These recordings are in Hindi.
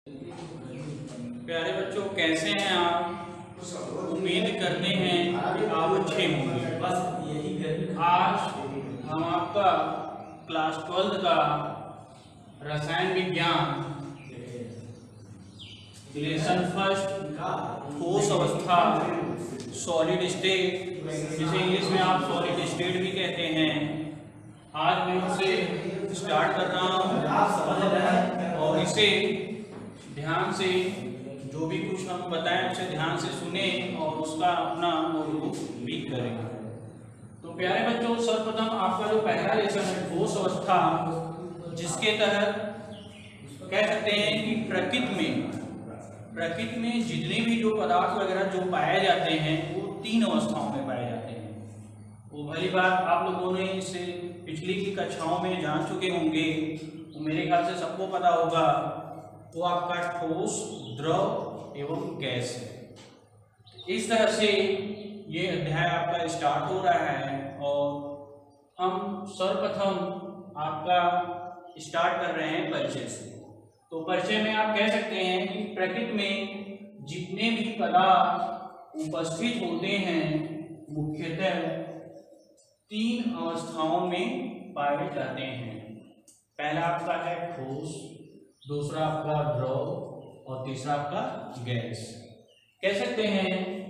प्यारे बच्चों, कैसे हैं आप? उम्मीद करते हैं कि आप अच्छे होंगे। आज हम आपका क्लास 12 का रसायन विज्ञान लेसन फर्स्ट ठोस अवस्था सॉलिड स्टेट, जिसे इंग्लिश में आप सॉलिड स्टेट भी कहते हैं, आज मैं उसे स्टार्ट कर रहा हूँ। और इसे ध्यान से जो भी कुछ हम बताएं उसे ध्यान से सुने और उसका अपना नोटबुक भी करें। तो प्यारे बच्चों, सर्वप्रथम आपका जो पहला लेसन है ठोस अवस्था, जिसके तहत कह सकते हैं कि प्रकृति में जितने भी जो पदार्थ वगैरह जो पाए जाते हैं वो 3 अवस्थाओं में पाए जाते हैं। वो भली बात आप लोगों ने इसे पिछली की कक्षाओं में जान चुके होंगे, तो मेरे ख्याल से सबको पता होगा। वो आपका ठोस, द्रव एवं गैस है। इस तरह से ये अध्याय आपका स्टार्ट हो रहा है और हम सर्वप्रथम आपका स्टार्ट कर रहे हैं परिचय से। तो परिचय में आप कह सकते हैं कि प्रकृति में जितने भी पदार्थ उपस्थित होते हैं मुख्यतः 3 अवस्थाओं में पाए जाते हैं। पहला आपका है ठोस, दूसरा आपका द्रव और तीसरा आपका गैस। कह सकते हैं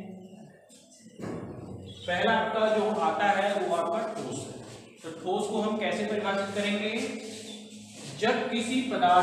पहला आपका जो आता है वो आपका ठोस है। तो ठोस को हम कैसे परिभाषित करेंगे? जब किसी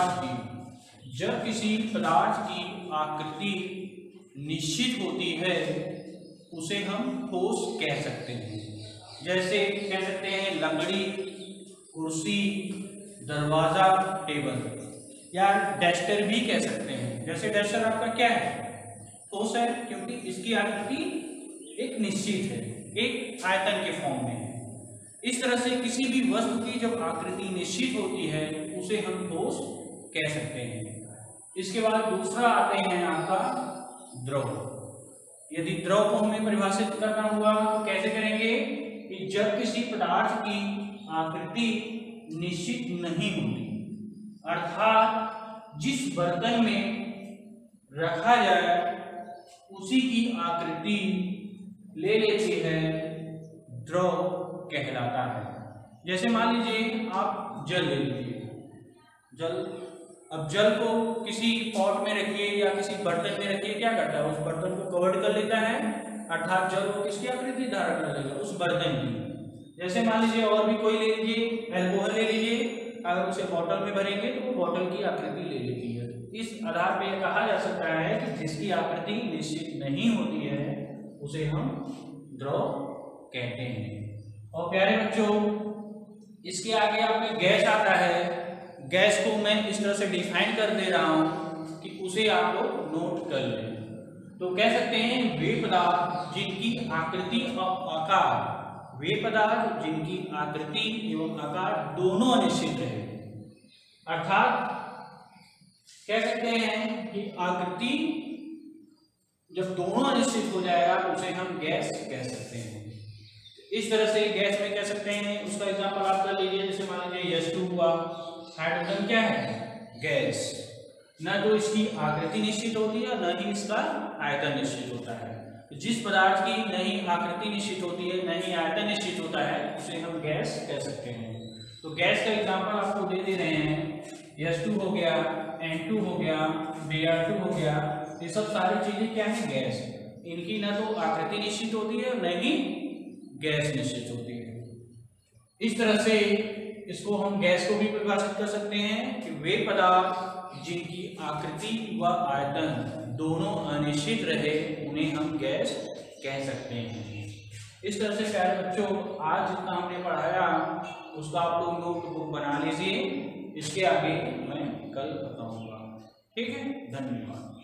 पदार्थ की आकृति निश्चित होती है उसे हम ठोस कह सकते हैं। जैसे कह सकते हैं लकड़ी, कुर्सी, दरवाजा, टेबल, या डस्टर भी कह सकते हैं। जैसे डस्टर आपका क्या है? ठोस है, क्योंकि इसकी आकृति एक निश्चित है, एक आयतन के फॉर्म में है। इस तरह से किसी भी वस्तु की जब आकृति निश्चित होती है उसे हम ठोस कह सकते हैं। इसके बाद दूसरा आते हैं आपका द्रव। यदि द्रव को हमें परिभाषित करना हुआ तो कैसे करेंगे कि जब किसी पदार्थ की आकृति निश्चित नहीं होती, अर्थात जिस बर्तन में रखा जाए उसी की आकृति ले लेती है, द्रव कहलाता है। जैसे मान लीजिए आप जल ले लीजिए। अब जल को किसी पॉट में रखिए या किसी बर्तन में रखिए, क्या करता है? उस बर्तन को कवर्ड कर लेता है, अर्थात जल को किसकी आकृति धारण कर लेगा? उस बर्तन की। जैसे मान लीजिए और भी कोई ले लीजिए, अल्कोहल ले लीजिए, अगर उसे बोतल में भरेंगे तो वो बोतल की आकृति ले लेती है। इस आधार पर कहा जा सकता है कि जिसकी आकृति निश्चित नहीं होती है उसे हम द्रव कहते हैं। और प्यारे बच्चों, इसके आगे आपके गैस आता है। गैस को मैं इस तरह से डिफाइन कर दे रहा हूं कि उसे आप लोग नोट कर लें। तो कह सकते हैं वे पदार्थ जिनकी आकृति एवं आकार दोनों अनिश्चित है। अर्थात कह सकते हैं कि आकृति जब दोनों अनिश्चित हो जाएगा तो उसे हम गैस कह सकते हैं। इस तरह से गैस में कह सकते हैं, उसका एग्जांपल आप कर लीजिए। जैसे मान लीजिए H2 हुआ, हाइड्रोजन क्या है? गैस। न तो इसकी आकृति निश्चित होती है न ही इसका आयतन निश्चित होता है। तो जिस पदार्थ की न ही आकृति निश्चित होती है न ही आयतन निश्चित होता है उसे हम गैस कह सकते हैं। तो गैस का एग्जांपल आपको दे दे रहे हैं। H2 हो गया, N2 हो गया, Br2 हो गया, ये सब सारी चीजें क्या है? गैस। इनकी न तो आकृति निश्चित होती है न ही गैस निश्चित होती है। इस तरह से इसको हम गैस को भी परिभाषित कर सकते हैं कि वे पदार्थ जिनकी आकृति व आयतन दोनों अनिश्चित रहे उन्हें हम गैस कह सकते हैं। इस तरह से प्यारे बच्चों, आज जितना हमने पढ़ाया उसका आप लोग नोटबुक बना लीजिए। इसके आगे मैं कल बताऊंगा। ठीक है, धन्यवाद।